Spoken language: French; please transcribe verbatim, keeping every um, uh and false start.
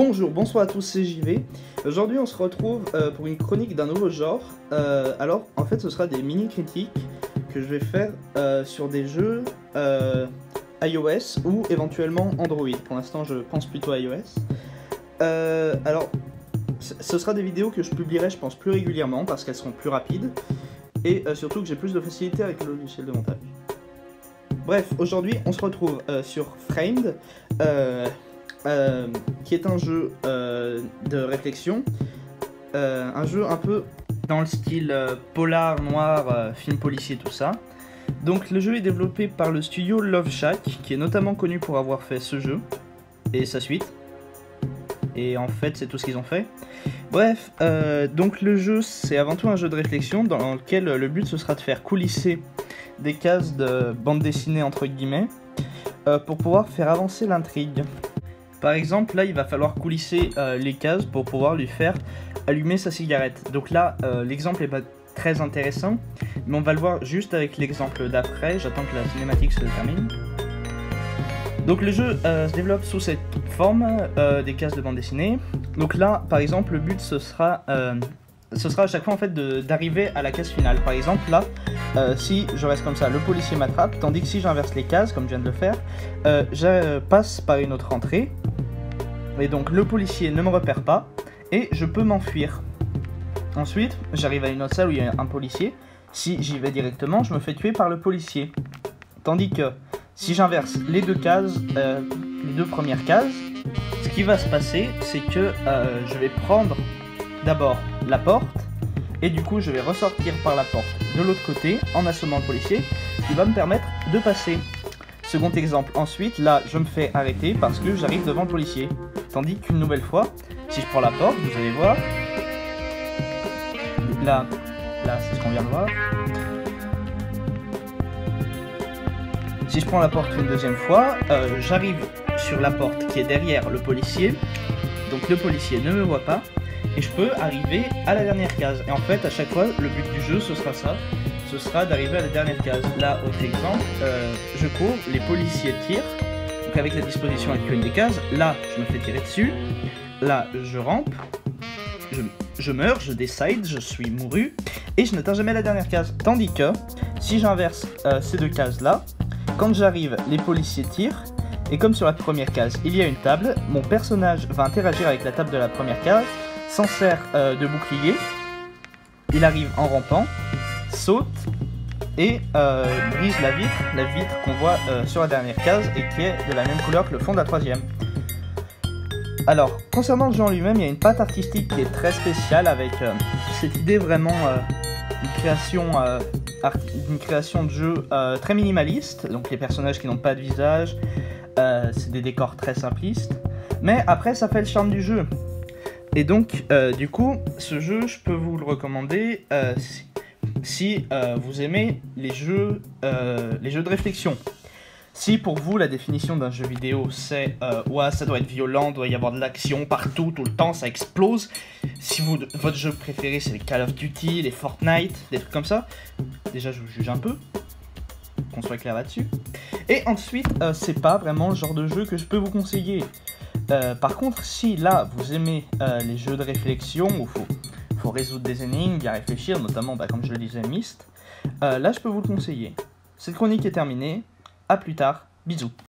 Bonjour, bonsoir à tous, c'est J V. Aujourd'hui on se retrouve euh, pour une chronique d'un nouveau genre. Euh, alors en fait ce sera des mini-critiques que je vais faire euh, sur des jeux euh, iOS ou éventuellement Android. Pour l'instant je pense plutôt à iOS. Euh, alors ce sera des vidéos que je publierai je pense plus régulièrement parce qu'elles seront plus rapides. Et euh, surtout que j'ai plus de facilité avec le logiciel de montage. Bref, aujourd'hui on se retrouve euh, sur Framed. Euh, Euh, qui est un jeu euh, de réflexion, euh, un jeu un peu dans le style euh, polar, noir, euh, film policier, tout ça. Donc le jeu est développé par le studio Love Shack, qui est notamment connu pour avoir fait ce jeu et sa suite. Et en fait c'est tout ce qu'ils ont fait. Bref, euh, donc le jeu c'est avant tout un jeu de réflexion dans lequel le but ce sera de faire coulisser des cases de bande dessinée entre guillemets euh, pour pouvoir faire avancer l'intrigue. Par exemple, là, il va falloir coulisser euh, les cases pour pouvoir lui faire allumer sa cigarette. Donc là, euh, l'exemple n'est pas très intéressant, mais on va le voir juste avec l'exemple d'après. J'attends que la cinématique se termine. Donc le jeu euh, se développe sous cette forme euh, des cases de bande dessinée. Donc là, par exemple, le but, ce sera, euh, ce sera à chaque fois en fait d'arriver à la case finale. Par exemple, là, euh, si je reste comme ça, le policier m'attrape, tandis que si j'inverse les cases, comme je viens de le faire, euh, je passe par une autre entrée. Et donc le policier ne me repère pas et je peux m'enfuir. Ensuite, j'arrive à une autre salle où il y a un policier. Si j'y vais directement, je me fais tuer par le policier. Tandis que si j'inverse les deux cases, euh, les deux premières cases, ce qui va se passer, c'est que euh, je vais prendre d'abord la porte et du coup je vais ressortir par la porte de l'autre côté en assommant le policier, ce qui va me permettre de passer. Second exemple, ensuite, là, je me fais arrêter parce que j'arrive devant le policier. Tandis qu'une nouvelle fois, si je prends la porte, vous allez voir, là, là, c'est ce qu'on vient de voir. Si je prends la porte une deuxième fois, euh, j'arrive sur la porte qui est derrière le policier, donc le policier ne me voit pas, et je peux arriver à la dernière case. Et en fait, à chaque fois, le but du jeu, ce sera ça. Ce sera d'arriver à la dernière case. Là, autre exemple, euh, je cours, les policiers tirent, donc avec la disposition actuelle des cases, là, je me fais tirer dessus, là, je rampe, je, je meurs, je décide, je suis mouru, et je n'atteins jamais la dernière case. Tandis que, si j'inverse euh, ces deux cases-là, quand j'arrive, les policiers tirent, et comme sur la première case, il y a une table, mon personnage va interagir avec la table de la première case, s'en sert euh, de bouclier, il arrive en rampant, saute et euh, brise la vitre, la vitre qu'on voit euh, sur la dernière case et qui est de la même couleur que le fond de la troisième. Alors, concernant le jeu en lui-même, il y a une patte artistique qui est très spéciale avec euh, cette idée vraiment euh, d'une création, euh, une création de jeu euh, très minimaliste, donc les personnages qui n'ont pas de visage, euh, c'est des décors très simplistes, mais après ça fait le charme du jeu. Et donc, euh, du coup, ce jeu, je peux vous le recommander euh, si, si euh, vous aimez les jeux, euh, les jeux de réflexion. Si pour vous, la définition d'un jeu vidéo, c'est euh, « ouais, ça doit être violent, doit y avoir de l'action partout, tout le temps, ça explose », si vous, votre jeu préféré, c'est les Call of Duty, les Fortnite, des trucs comme ça, déjà, je vous juge un peu, qu'on soit clair là-dessus. Et ensuite, euh, c'est pas vraiment le genre de jeu que je peux vous conseiller. Euh, par contre, si là vous aimez euh, les jeux de réflexion où il faut, faut résoudre des énigmes, bien réfléchir, notamment bah, comme je le disais Myst, euh, là je peux vous le conseiller. Cette chronique est terminée, à plus tard, bisous.